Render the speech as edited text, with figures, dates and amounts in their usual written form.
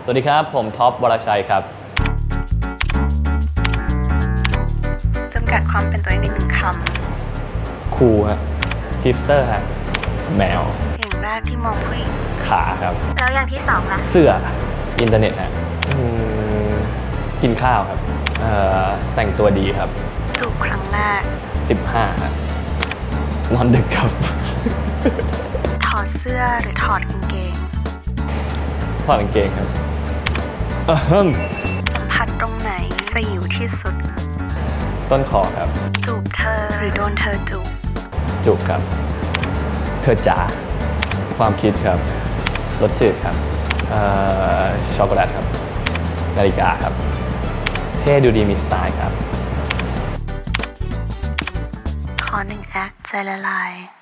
สวัสดีครับผมท็อปวรชัยครับจำกัดความเป็นตัวเองใน1 คำคูลฮะฮิปสเตอร์ฮะแมวอย่างแรกที่มองผู้หญิงขาครับแล้วอย่างที่2ล่ะเสื้ออินเทอร์เน็ตฮะกินข้าวครับแต่งตัวดีครับจูบครั้งแรก 15ครับนอนดึกครับถอดเสื้อหรือถอดกางเกงถอดกางเกงครับสัมผัสตรงไหนสยิวที่สุดต้นคอครับจูบเธอหรือโดนเธอจูบครับเธอจ๋าความคิดครับรสจืดครับช็อกโกแลตครับนาฬิกาครับเท่ดูดีมีสไตล์ครับขอ1 แอคใจละลาย